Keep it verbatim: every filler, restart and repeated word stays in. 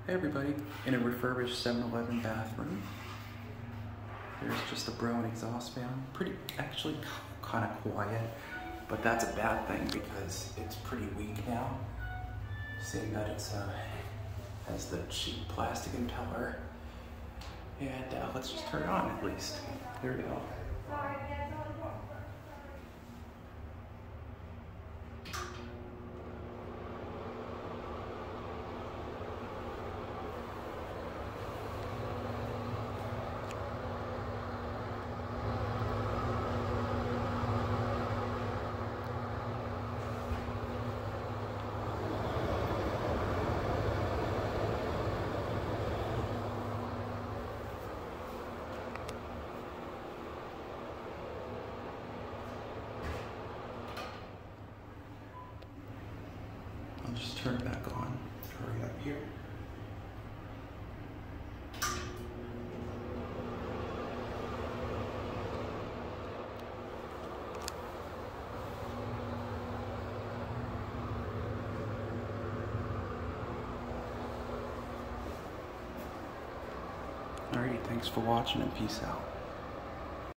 Hey everybody, in a refurbished seven eleven bathroom, there's just a Broen exhaust fan. Pretty, actually kind of quiet, but that's a bad thing because it's pretty weak now. Seeing that it's uh, has the cheap plastic impeller. And uh, let's just turn it on at least. There we go. I'll just turn it back on. Hurry up here. Alrighty, thanks for watching and peace out.